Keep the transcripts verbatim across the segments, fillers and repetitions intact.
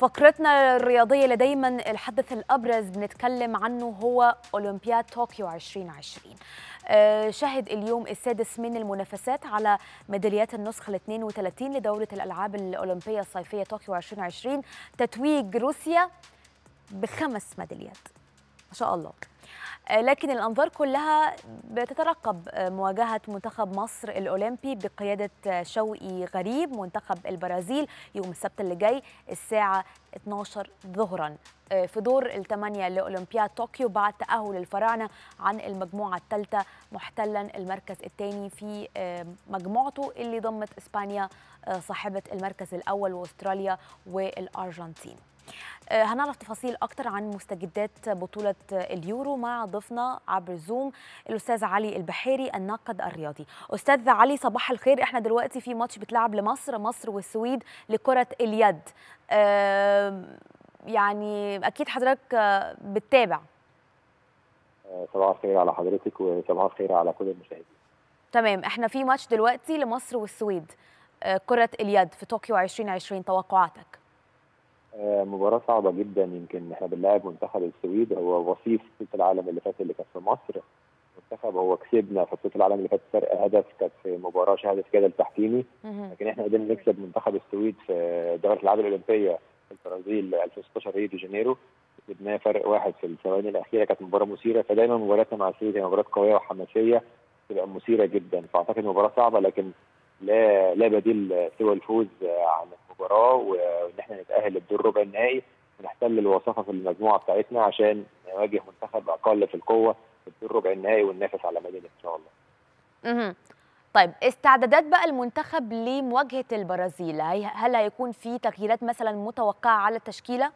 فقرتنا الرياضية اللي دايما الحدث الأبرز بنتكلم عنه هو أولمبياد طوكيو ألفين وعشرين. شهد اليوم السادس من المنافسات على ميداليات النسخة ال اثنين وثلاثين لدورة الألعاب الأولمبية الصيفية طوكيو ألفين وعشرين، تتويج روسيا بخمس ميداليات ما شاء الله. لكن الأنظار كلها بتترقب مواجهة منتخب مصر الأولمبي بقيادة شوقي غريب منتخب البرازيل يوم السبت اللي جاي الساعة اثناشر ظهرا في دور الثمانية لأولمبياد طوكيو بعد تأهل الفراعنة عن المجموعة الثالثة محتلا المركز الثاني في مجموعته اللي ضمت إسبانيا صاحبة المركز الأول وأستراليا والأرجنتين. هنعرف تفاصيل أكتر عن مستجدات بطولة اليورو مع ضيفنا عبر زوم الأستاذ علي البحيري الناقد الرياضي. أستاذ علي صباح الخير، احنا دلوقتي في ماتش بتلعب لمصر مصر والسويد لكرة اليد، أه يعني أكيد حضرتك بتتابع. صباح الخير على حضرتك وصباح الخير على كل المشاهدين. تمام، احنا في ماتش دلوقتي لمصر والسويد أه كرة اليد في طوكيو ألفين وعشرين، توقعاتك؟ مباراة صعبة جدا، يمكن احنا بنلاعب منتخب السويد هو وصيف بطولة العالم اللي فات اللي كانت في مصر. منتخب هو كسبنا في بطولة العالم اللي فات فرق هدف، كانت في مباراة شهدت جدل تحكيمي، لكن احنا قدرنا نكسب منتخب السويد في دورة الألعاب الأولمبية في البرازيل ألفين وستاشر ريو دي جانيرو، كسبناه فرق واحد في الثواني الأخيرة. كانت مباراة مثيرة، فدايما مباراتنا مع السويد هي مباراة قوية وحماسية تبقى مثيرة جدا، فأعتقد مباراة صعبة لكن لا لا بديل سوى الفوز عن المباراه وان احنا نتاهل للدور ربع النهائي ونحتل الوصافه في المجموعه بتاعتنا عشان نواجه منتخب اقل في القوه في الدور ربع النهائي وننافس على ميداليه ان شاء الله. اها طيب، استعدادات بقى المنتخب لمواجهه البرازيل، هل هيكون في تغييرات مثلا متوقعه على التشكيله؟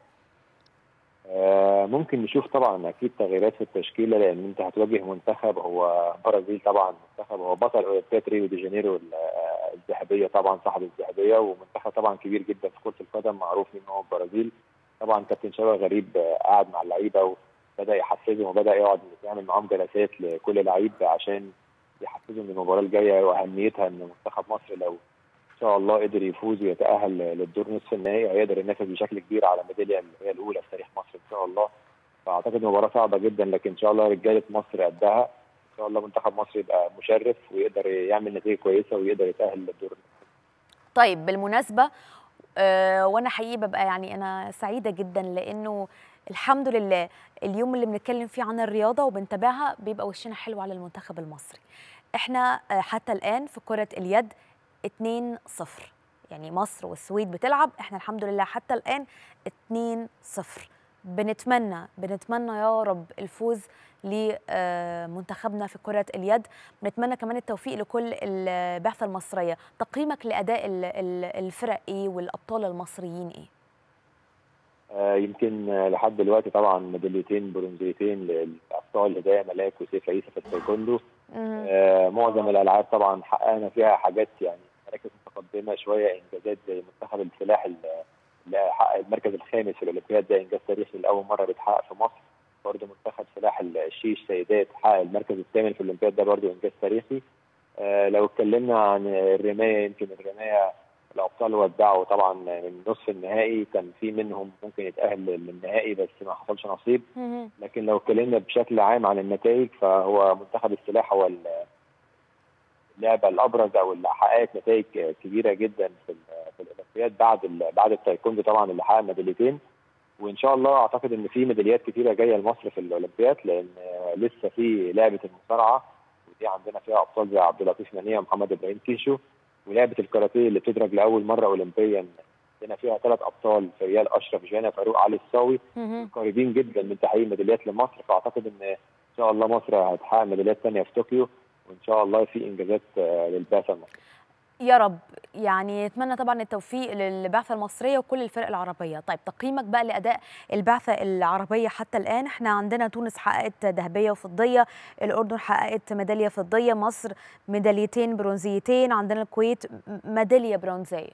آه ممكن نشوف طبعا اكيد تغييرات في التشكيله، لان انت هتواجه منتخب هو برازيل، طبعا منتخب هو بطل اولمبياد ريو دي جانيرو الذهبيه، طبعا صاحب الذهبيه، ومنتخب طبعا كبير جدا في كره القدم معروف ان هو البرازيل. طبعا كابتن شوقي غريب قعد مع اللعيبه وبدا يحفزهم وبدا يقعد يعمل معاهم جلسات لكل لعيب عشان يحفزهم للمباراه الجايه واهميتها، ان منتخب مصر لو ان شاء الله قدر يفوز ويتاهل للدور نصف النهائي هيقدر ينافس بشكل كبير على الميداليه اللي هي الاولى في تاريخ مصر ان شاء الله. فاعتقد مباراه صعبه جدا، لكن ان شاء الله رجاله مصر قدها، ان شاء الله منتخب مصر يبقى مشرف ويقدر يعمل نتيجه كويسه ويقدر يتاهل للدور. طيب بالمناسبه أه وانا حقيقي ببقى يعني انا سعيده جدا لانه الحمد لله اليوم اللي بنتكلم فيه عن الرياضه وبنتابعها بيبقى وشنا حلو على المنتخب المصري. احنا حتى الان في كره اليد اتنين صفر، يعني مصر والسويد بتلعب، احنا الحمد لله حتى الان اتنين صفر. بنتمنى بنتمنى يا رب الفوز لمنتخبنا في كرة اليد، بنتمنى كمان التوفيق لكل البعثة المصرية. تقييمك لأداء الفرق ايه والأبطال المصريين ايه؟ آه يمكن لحد دلوقتي طبعا ميداليتين برونزيتين للابطال هدايا ملاك وسيف عيسى في التايكوندو. آه معظم الالعاب طبعا حققنا فيها حاجات يعني مراكز متقدمه شويه، انجازات زي منتخب السلاح اللي حقق المركز الخامس في الاولمبياد، ده انجاز تاريخي لاول مره بيتحقق في مصر. برضه منتخب سلاح الشيش سيدات حقق المركز الثامن في الاولمبياد، ده برضه انجاز تاريخي. آه لو اتكلمنا عن الرمايه، يمكن الرمايه الابطال ودعوا طبعا من نصف النهائي، كان في منهم ممكن يتاهل للنهائي بس ما حصلش نصيب. لكن لو اتكلمنا بشكل عام عن النتائج فهو منتخب السلاح هو اللعبه الابرز او اللي حققت نتائج كبيره جدا في في الاولمبياد بعد بعد التايكوندو طبعا اللي حقق ميداليتين. وان شاء الله اعتقد ان في ميداليات كثيره جايه لمصر في الاولمبياد، لان لسه في لعبه المصارعه ودي عندنا فيها ابطال زي عبد اللطيف منيع ومحمد ابراهيم كيشو، ولعبه الكاراتيه اللي بتدرج لاول مره اولمبيا عندنا فيها ثلاث ابطال فريال اشرف جانا فاروق علي الصاوي، قريبين جدا من تحقيق ميداليات لمصر. فاعتقد ان ان شاء الله مصر هتحقق ميداليات ثانيه في طوكيو، وان شاء الله في انجازات للبعثه المصريه يا رب. يعني نتمنى طبعا التوفيق للبعثه المصريه وكل الفرق العربيه. طيب تقييمك بقى لاداء البعثه العربيه حتى الان؟ احنا عندنا تونس حققت ذهبيه وفضيه، الاردن حققت ميداليه فضيه، مصر ميداليتين برونزيتين، عندنا الكويت ميداليه برونزيه.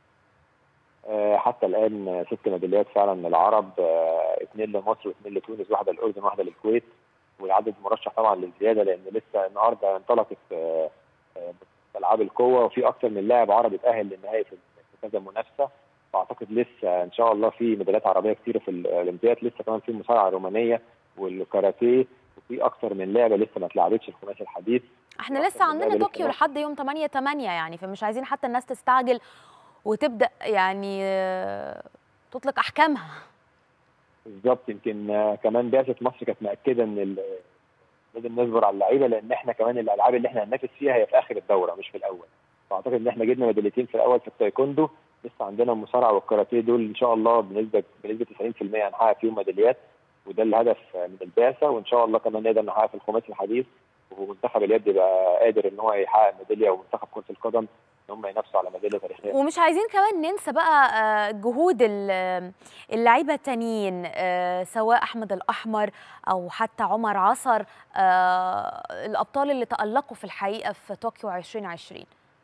حتى الان ست ميداليات فعلا للعرب، اثنين لمصر واثنين لتونس، واحده للاردن واحده للكويت، والعدد مرشح طبعا للزياده لان لسه النهارده انطلقت العاب القوه وفي اكثر من لاعب عربي اتاهل للنهائي في كذا منافسه. فاعتقد لسه ان شاء الله في ميداليات عربيه كتيره في الاولمبياد، لسه كمان في المصارعه الرومانيه والكاراتيه، وفي اكتر من لعبه لسه ما اتلعبتش، الخماسي الحديث. احنا لسه عندنا طوكيو لحد يوم تمانية تمانية يعني، فمش عايزين حتى الناس تستعجل وتبدا يعني تطلق احكامها. بالظبط. يمكن كمان بعثه مصر كانت مأكده ان لازم نصبر على اللعيبه، لان احنا كمان الالعاب اللي احنا هننافس فيها هي في اخر الدوره مش في الاول. فاعتقد ان احنا جبنا ميداليتين في الاول في التايكوندو، لسه عندنا المصارعه والكاراتيه دول ان شاء الله بنسبه بنسبه تسعين في المية هنحقق فيهم ميداليات، وده الهدف من البعثه. وان شاء الله كمان نقدر نحقق في الخماسي الحديث، ومنتخب اليد يبقى قادر ان هو يحقق ميداليه، ومنتخب كره القدم ان هم ينافسوا على ميداليه تاريخيه. ومش عايزين كمان ننسى بقى جهود اللعيبه التانيين، سواء احمد الاحمر او حتى عمر عصر، الابطال اللي تالقوا في الحقيقه في طوكيو ألفين وعشرين.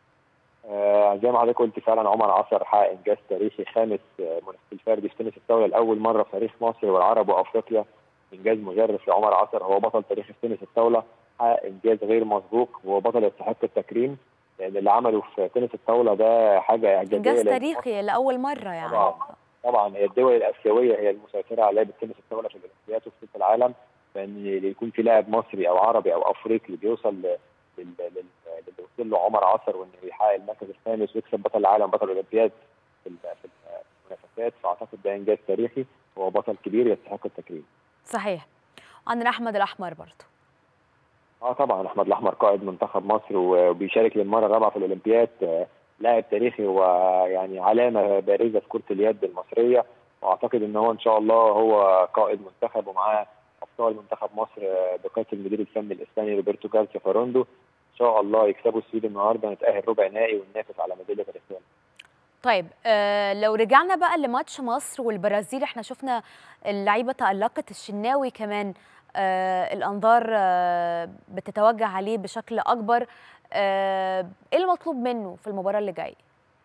آه زي ما حضرتك قلت فعلا عمر عصر حقق انجاز تاريخي، خامس منافس الفردي في تنس الطاوله لاول مره في تاريخ مصر والعرب وافريقيا. انجاز مشرف لعمر عصر، هو بطل تاريخي في تنس الطاوله، حقق انجاز غير مسبوق، هو بطل يستحق التكريم، لان اللي عمله في تنس الطاوله ده حاجه اعجازيه، انجاز تاريخي لاول مره يعني. طبعا طبعا هي الدول الاسيويه هي المسيطره على لعبه تنس الطاوله في الاولمبياد وفي كاس العالم، فان يكون في لاعب مصري او عربي او افريقي بيوصل لل اللي وصل له عمر عصر، وانه يحقق المركز الخامس ويكسب بطل العالم بطل الاولمبياد في في المنافسات، فاعتقد ده انجاز تاريخي، وهو بطل كبير يستحق التكريم. صحيح. عندنا احمد الاحمر برضه. اه طبعا احمد الاحمر قائد منتخب مصر وبيشارك للمره الرابعه في الاولمبياد، لاعب تاريخي ويعني علامه بارزه في كره اليد المصريه، واعتقد ان هو ان شاء الله هو قائد منتخب، ومعاه ابطال منتخب مصر بقياده المدير الفني الاسباني روبرتو جارسيا فاروندو. ان شاء الله يكسبوا السويد النهارده، نتاهل ربع نهائي وننافس على ميداليه تاريخيه. طيب آه لو رجعنا بقى لماتش مصر والبرازيل، احنا شفنا اللعيبه تألقت، الشناوي كمان آه الانظار آه بتتوجه عليه بشكل اكبر. آه ايه المطلوب منه في المباراه اللي جايه؟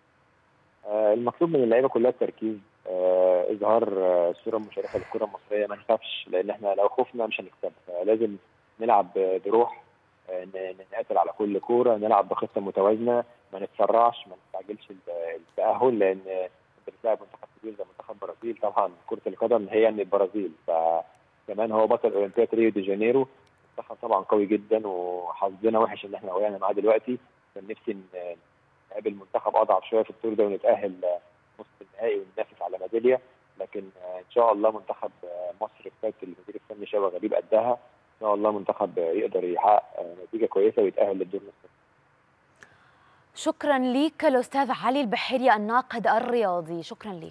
آه المطلوب من اللعيبه كلها التركيز، آه اظهار آه الصوره المشرفه للكره المصريه، ما نخافش، لان احنا لو خفنا مش هنكسب، فلازم نلعب بروح، نقاتل على كل كوره، نلعب بخطه متوازنه، ما نتسرعش، ما نستعجلش التاهل، لان انت بتلاعب منتخب كبير زي منتخب البرازيل. طبعا كره القدم هي من البرازيل، فكمان هو بطل اولمبياد ريو دي جانيرو، منتخب طبعا قوي جدا، وحظنا وحش ان احنا وقعنا معاه دلوقتي. كان نفسي نقابل منتخب اضعف شويه في الدور ده ونتاهل نصف النهائي وننافس على ميداليه، لكن ان شاء الله منتخب مصر بقياده المدير الفني شوقي غريب قدها، ان شاء الله منتخب يقدر يحقق نتيجه كويسه ويتاهل للدور نصف. شكرا ليك الاستاذ علي البحيري الناقد الرياضي، شكرا ليك.